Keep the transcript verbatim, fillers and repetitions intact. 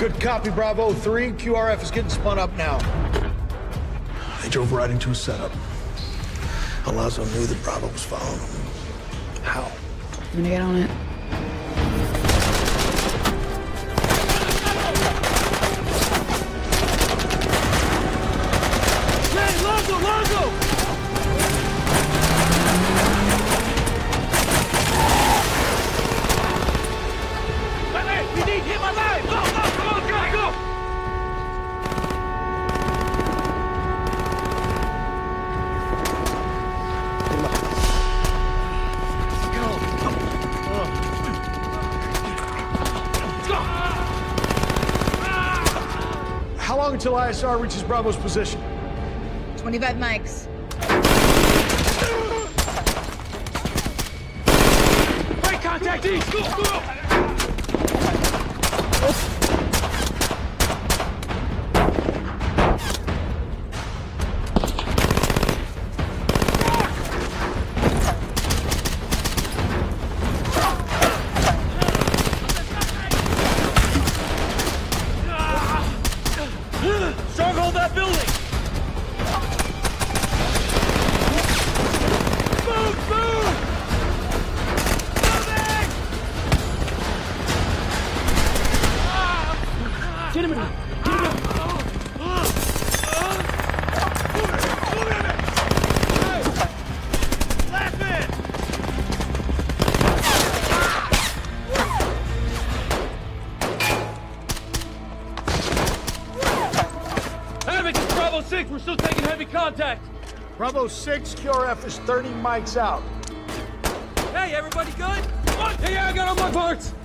Good copy, Bravo three. Q R F is getting spun up now. They drove right into a setup. Alonzo knew that Bravo was following him. How? I'm gonna get on it. Hey, Lonzo, Lonzo! Hey, we need him alive! Go, go, come on, go, go! How long until I S R reaches Bravo's position? twenty-five mics. Break contact, East! Go, go! Stronghold that building! Move, move! Moving! Get him in! Get him in! Last man! Havoc, it's Bravo six. We're still taking heavy contact. Bravo six, Q R F is thirty mics out. Hey, everybody good? What? Hey, I got all my parts.